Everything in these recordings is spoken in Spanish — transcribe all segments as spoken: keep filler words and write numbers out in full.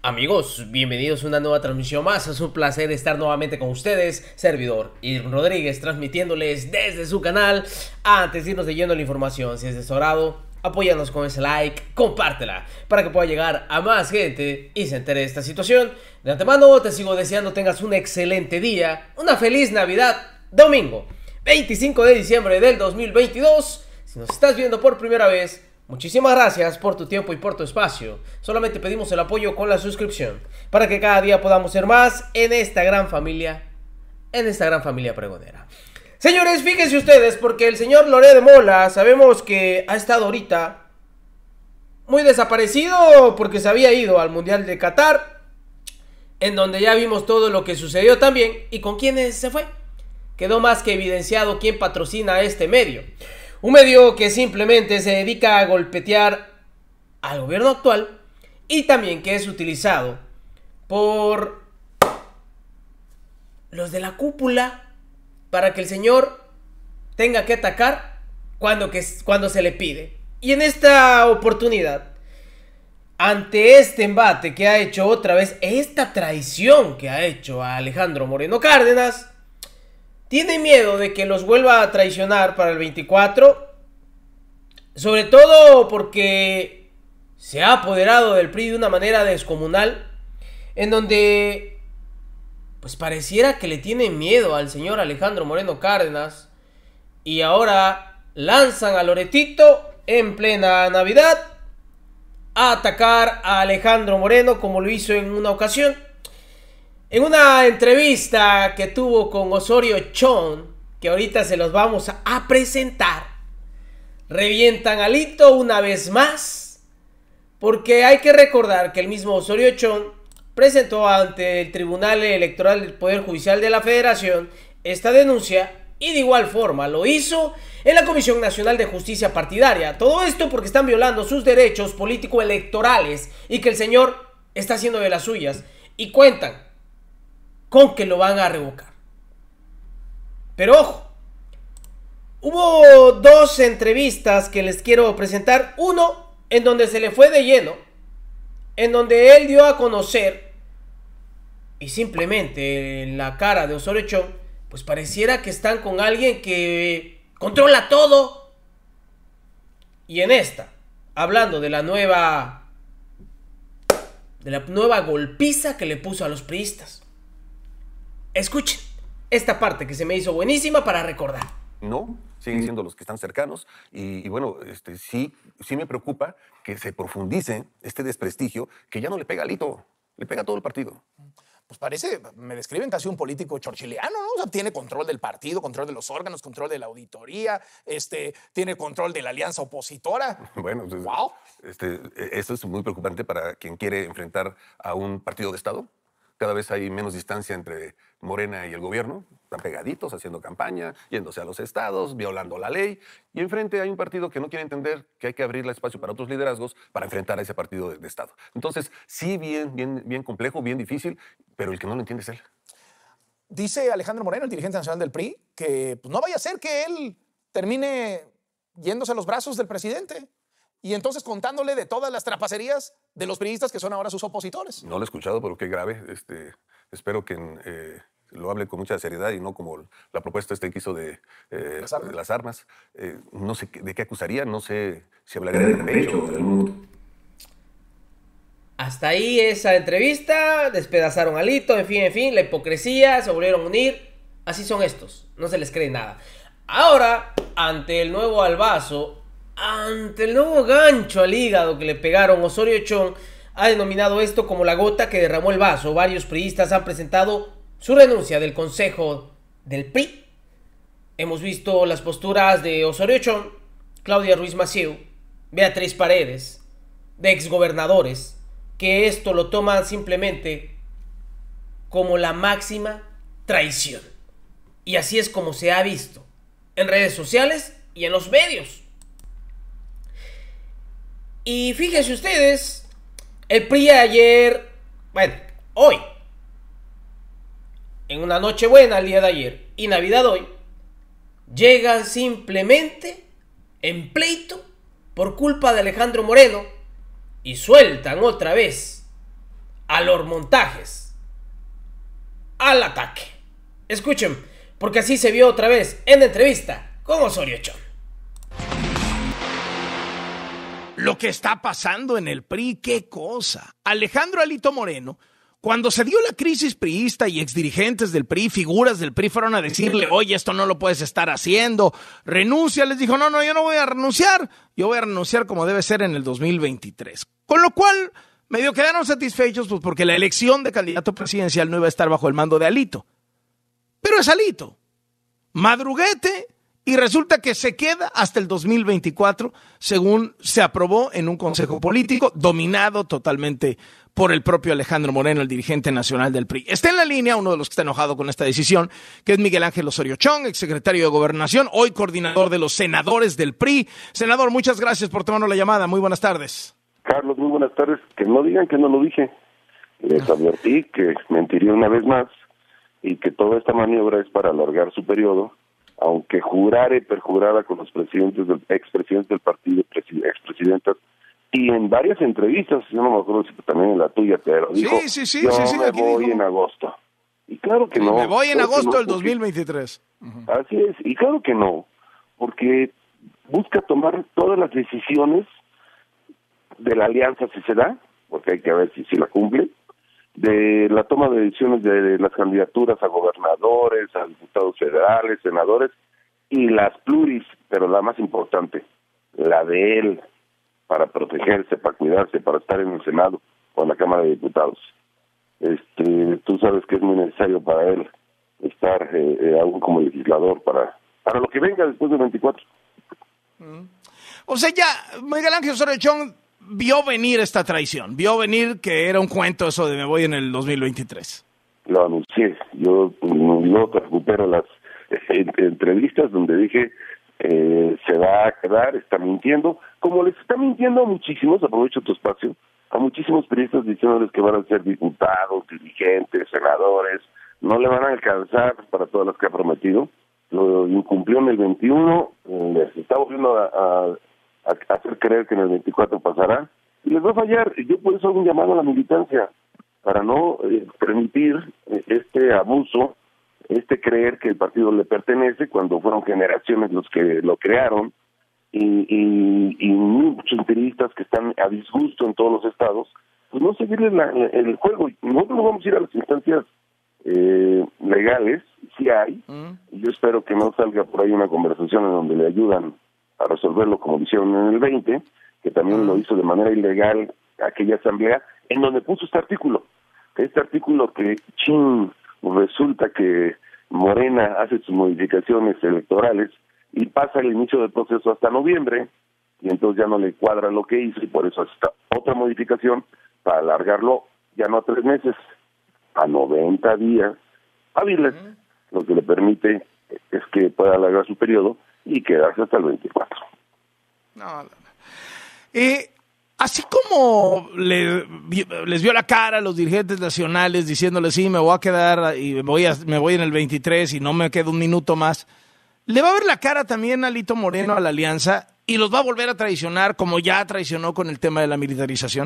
Amigos, bienvenidos a una nueva transmisión más. Es un placer estar nuevamente con ustedes, servidor Irvin Rodríguez, transmitiéndoles desde su canal. Antes de irnos leyendo la información, si es de su agrado, apóyanos con ese like, compártela, para que pueda llegar a más gente y se entere de esta situación. De antemano, te sigo deseando tengas un excelente día, una feliz Navidad, domingo, veinticinco de diciembre del dos mil veintidós. Si nos estás viendo por primera vez, muchísimas gracias por tu tiempo y por tu espacio. Solamente pedimos el apoyo con la suscripción para que cada día podamos ser más en esta gran familia, en esta gran familia pregonera. Señores, fíjense ustedes, porque el señor Loret de Mola sabemos que ha estado ahorita muy desaparecido porque se había ido al Mundial de Qatar, en donde ya vimos todo lo que sucedió también. ¿Y con quiénes se fue? Quedó más que evidenciado quién patrocina este medio. Un medio que simplemente se dedica a golpetear al gobierno actual y también que es utilizado por los de la cúpula para que el señor tenga que atacar cuando, que, cuando se le pide. Y en esta oportunidad, ante este embate que ha hecho otra vez, esta traición que ha hecho a Alejandro Moreno Cárdenas, tiene miedo de que los vuelva a traicionar para el veinticuatro, sobre todo porque se ha apoderado del P R I de una manera descomunal, en donde pues pareciera que le tiene miedo al señor Alejandro Moreno Cárdenas, y ahora lanzan a Loretito en plena Navidad a atacar a Alejandro Moreno, como lo hizo en una ocasión. En una entrevista que tuvo con Osorio Chong, que ahorita se los vamos a presentar, revientan a Lito una vez más, porque hay que recordar que el mismo Osorio Chong presentó ante el Tribunal Electoral del Poder Judicial de la Federación esta denuncia, y de igual forma lo hizo en la Comisión Nacional de Justicia Partidaria. Todo esto porque están violando sus derechos político-electorales y que el señor está haciendo de las suyas, y cuentan con que lo van a revocar. Pero ojo, hubo dos entrevistas que les quiero presentar. Uno en donde se le fue de lleno, en donde él dio a conocer, y simplemente en la cara de Osorio Chong, pues pareciera que están con alguien que controla todo. Y en esta, hablando de la nueva, de la nueva golpiza que le puso a los priistas. Escuchen esta parte que se me hizo buenísima para recordar. No, siguen siendo los que están cercanos y, y bueno, este, sí, sí me preocupa que se profundice este desprestigio que ya no le pega a Lito, le pega a todo el partido. Pues parece, me describen casi un político chorchiliano, ¿no? O sea, tiene control del partido, control de los órganos, control de la auditoría, este, tiene control de la alianza opositora. Bueno, pues, wow. este, eso es muy preocupante para quien quiere enfrentar a un partido de Estado. Cada vez hay menos distancia entre Morena y el gobierno. Están pegaditos, haciendo campaña, yéndose a los estados, violando la ley. Y enfrente hay un partido que no quiere entender que hay que abrirle espacio para otros liderazgos para enfrentar a ese partido de, de Estado. Entonces, sí, bien, bien, bien complejo, bien difícil, pero el que no lo entiende es él. Dice Alejandro Moreno, el dirigente nacional del P R I, que pues, no vaya a ser que él termine yéndose a los brazos del presidente y entonces contándole de todas las trapacerías de los priistas que son ahora sus opositores. No lo he escuchado, pero qué grave. Este, espero que eh, lo hable con mucha seriedad y no como la propuesta este que hizo de, eh, las armas. De las armas. Eh, no sé de qué acusaría, no sé si hablaría de pecho. Hasta ahí esa entrevista, despedazaron a Lito, en fin, en fin, la hipocresía, se volvieron a unir. Así son estos, no se les cree nada. Ahora, ante el nuevo albazo, ante el nuevo gancho al hígado que le pegaron, Osorio Chong ha denominado esto como la gota que derramó el vaso. Varios priistas han presentado su renuncia del Consejo del P R I. Hemos visto las posturas de Osorio Chong, Claudia Ruiz Massieu, Beatriz Paredes, de exgobernadores, que esto lo toman simplemente como la máxima traición. Y así es como se ha visto en redes sociales y en los medios. Y fíjense ustedes, el P R I ayer, bueno, hoy, en una noche buena el día de ayer y Navidad hoy, llegan simplemente en pleito por culpa de Alejandro Moreno y sueltan otra vez a los montajes, al ataque. Escuchen, porque así se vio otra vez en la entrevista con Osorio Chong. Lo que está pasando en el P R I, qué cosa. Alejandro Alito Moreno, cuando se dio la crisis priista y exdirigentes del P R I, figuras del P R I fueron a decirle, oye, esto no lo puedes estar haciendo, renuncia, les dijo, no, no, yo no voy a renunciar, yo voy a renunciar como debe ser en el dos mil veintitrés. Con lo cual, medio quedaron satisfechos pues, porque la elección de candidato presidencial no iba a estar bajo el mando de Alito. Pero es Alito, madruguete, y resulta que se queda hasta el dos mil veinticuatro, según se aprobó en un consejo político dominado totalmente por el propio Alejandro Moreno, el dirigente nacional del P R I. Está en la línea uno de los que está enojado con esta decisión, que es Miguel Ángel Osorio Chong, exsecretario de Gobernación, hoy coordinador de los senadores del P R I. Senador, muchas gracias por tomarnos la llamada. Muy buenas tardes. Carlos, muy buenas tardes. Que no digan que no lo dije. Les advertí que mentiría una vez más y que toda esta maniobra es para alargar su periodo, aunque jurara y perjurara con los presidentes del expresidentes del partido, expresidentas, y en varias entrevistas, yo no me acuerdo si también en la tuya, pero dijo, sí, sí, sí, yo sí, sí, me voy dijo. en agosto. Y claro que Sí, no. me voy en claro agosto no, del dos mil veintitrés. Uh-huh. Así es, y claro que no, porque busca tomar todas las decisiones de la alianza si se da, porque hay que ver si, si la cumple, de la toma de decisiones de, de las candidaturas a gobernadores, a diputados federales, senadores, y las pluris, pero la más importante, la de él, para protegerse, para cuidarse, para estar en el Senado o en la Cámara de Diputados. Este, tú sabes que es muy necesario para él estar eh, eh, aún como legislador para, para lo que venga después del veinticuatro. Mm. O sea, ya Miguel Ángel Osorio Chong vio venir esta traición, vio venir que era un cuento eso de me voy en el dos mil veintitrés. Lo anuncié, yo no te recupero las eh, entrevistas donde dije eh, se va a quedar, está mintiendo, como les está mintiendo a muchísimos, aprovecho tu espacio, a muchísimos periodistas diciéndoles que van a ser diputados, dirigentes, senadores, no le van a alcanzar para todas las que ha prometido, lo incumplió en el veintiuno, eh, les está volviendo a, a a hacer creer que en el veinticuatro pasará, y les va a fallar. Yo por eso hago un llamado a la militancia, para no eh, permitir eh, este abuso, este creer que el partido le pertenece, cuando fueron generaciones los que lo crearon, y, y, y muchos periodistas que están a disgusto en todos los estados, pues no seguirles la, el juego. Nosotros no vamos a ir a las instancias eh, legales, si hay, mm. y yo espero que no salga por ahí una conversación en donde le ayudan a resolverlo como lo hicieron en el veinte, que también lo hizo de manera ilegal aquella asamblea, en donde puso este artículo, este artículo que, chin, resulta que Morena hace sus modificaciones electorales y pasa el inicio del proceso hasta noviembre, y entonces ya no le cuadra lo que hizo, y por eso está otra modificación para alargarlo ya no a tres meses, a noventa días hábiles, uh-huh. Lo que le permite es que pueda alargar su periodo y quedarse hasta el veinticuatro. No, no, no. Eh, así como le, les vio la cara a los dirigentes nacionales diciéndoles sí, me voy a quedar y me voy, a, me voy en el veintitrés y no me quedo un minuto más, ¿le va a ver la cara también a Alito Moreno a la alianza y los va a volver a traicionar como ya traicionó con el tema de la militarización?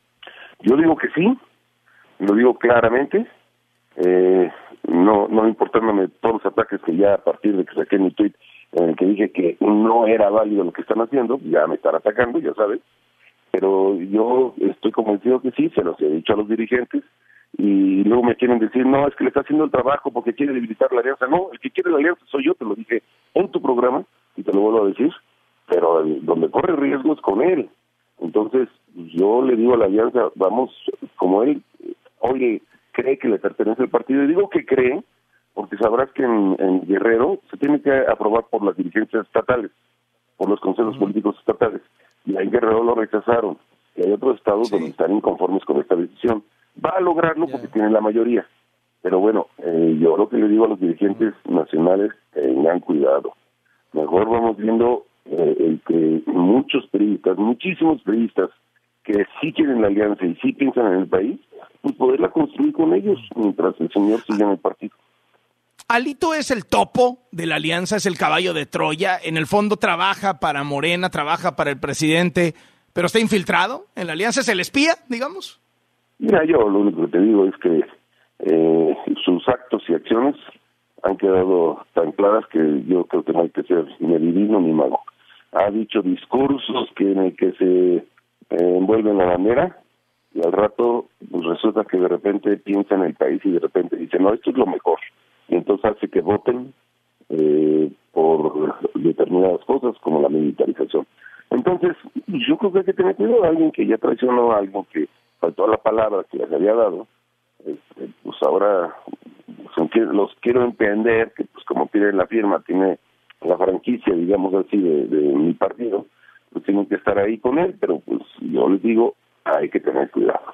Yo digo que sí, lo digo claramente, eh, no, no importándome todos los ataques que ya a partir de que saqué mi tuit en el que dije que no era válido lo que están haciendo, ya me están atacando, ya sabes, pero yo estoy convencido que sí, se los he dicho a los dirigentes, y luego me quieren decir, no, es que le está haciendo el trabajo porque quiere debilitar la alianza. No, el que quiere la alianza soy yo, te lo dije en tu programa, y te lo vuelvo a decir, pero el, donde corre riesgo es con él. Entonces, yo le digo a la alianza, vamos, como él hoy cree que le pertenece al partido, y digo que cree, porque sabrás que en, en Guerrero se tiene que aprobar por las dirigencias estatales, por los consejos uh-huh. políticos estatales, y ahí en Guerrero lo rechazaron, y hay otros estados sí. donde están inconformes con esta decisión. Va a lograrlo yeah. porque tiene la mayoría, pero bueno, eh, yo lo que le digo a los dirigentes uh-huh. nacionales, tengan cuidado, mejor vamos viendo eh, el que muchos periodistas, muchísimos periodistas, que sí quieren la alianza y sí piensan en el país, pues poderla construir con ellos, mientras el señor siga en el partido. Alito es el topo de la alianza, es el caballo de Troya, en el fondo trabaja para Morena, trabaja para el presidente, pero está infiltrado en la alianza, ¿es el espía, digamos? Mira, yo lo único que te digo es que eh, sus actos y acciones han quedado tan claras que yo creo que no hay que ser ni adivino ni mago. Ha dicho discursos que en el que se eh, envuelve en la bandera y al rato pues resulta que de repente piensa en el país y de repente dice, no, esto es lo mejor. Y entonces hace que voten eh, por determinadas cosas como la militarización. Entonces, yo creo que hay que tener cuidado. Alguien que ya traicionó algo, que faltó la palabra que les había dado, este, pues ahora los quiero entender que, pues como pide la firma, tiene la franquicia, digamos así, de, de mi partido, pues tienen que estar ahí con él, pero pues yo les digo, hay que tener cuidado.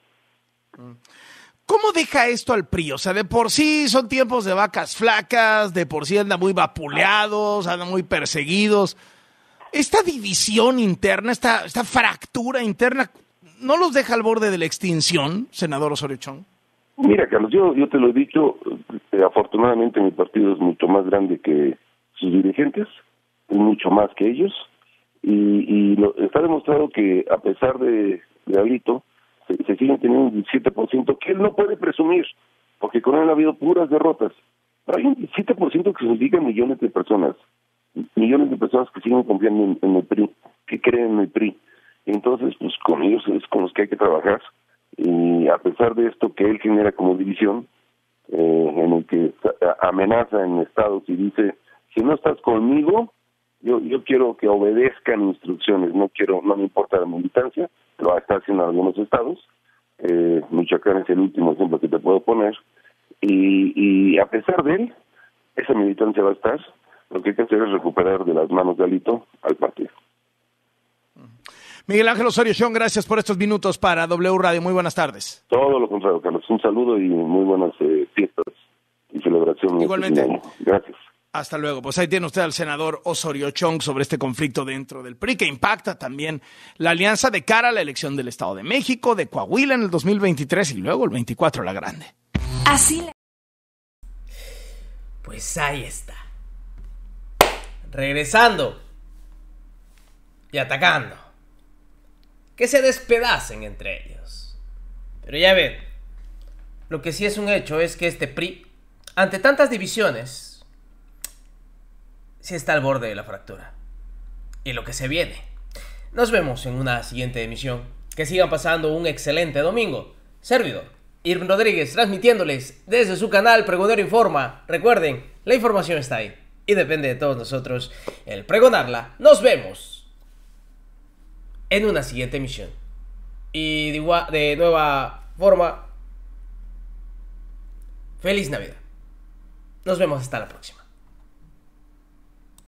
¿Cómo deja esto al P R I? O sea, de por sí son tiempos de vacas flacas, de por sí andan muy vapuleados, andan muy perseguidos. Esta división interna, esta, esta fractura interna, ¿no los deja al borde de la extinción, senador Osorio Chong? Mira, Carlos, yo, yo te lo he dicho, eh, afortunadamente mi partido es mucho más grande que sus dirigentes, es mucho más que ellos, y, y lo, está demostrado que a pesar de, de Alito, se, se siguen teniendo un diecisiete por ciento que él no puede presumir, porque con él ha habido puras derrotas, pero hay un diecisiete por ciento que significa millones de personas, millones de personas que siguen confiando en, en el P R I, que creen en el P R I, entonces pues con ellos es con los que hay que trabajar. Y a pesar de esto que él genera como división, eh, en el que amenaza en estados y dice, si no estás conmigo, yo yo quiero que obedezcan instrucciones, no quiero, no me importa la militancia, lo está haciendo en algunos estados, eh, Michoacán es el último ejemplo que te puedo poner, y, y a pesar de él, esa militancia va a estar, lo que hay que hacer es recuperar de las manos de Alito al partido. Miguel Ángel Osorio Chong, gracias por estos minutos para W Radio. Muy buenas tardes. Todo lo contrario, Carlos. Un saludo y muy buenas eh, fiestas y celebraciones. Igualmente. Gracias. Hasta luego. Pues ahí tiene usted al senador Osorio Chong sobre este conflicto dentro del P R I que impacta también la alianza de cara a la elección del Estado de México, de Coahuila en el dos mil veintitrés y luego el veinticuatro la grande. Así. Pues ahí está. Regresando y atacando. Que se despedacen entre ellos. Pero ya ven, lo que sí es un hecho es que este P R I, ante tantas divisiones, sí está al borde de la fractura. Y lo que se viene. Nos vemos en una siguiente emisión. Que sigan pasando un excelente domingo. Servidor Irving Rodríguez transmitiéndoles desde su canal Pregonero Informa. Recuerden, la información está ahí y depende de todos nosotros el pregonarla. Nos vemos en una siguiente emisión. Y de, igual, de nueva forma, feliz Navidad. Nos vemos hasta la próxima.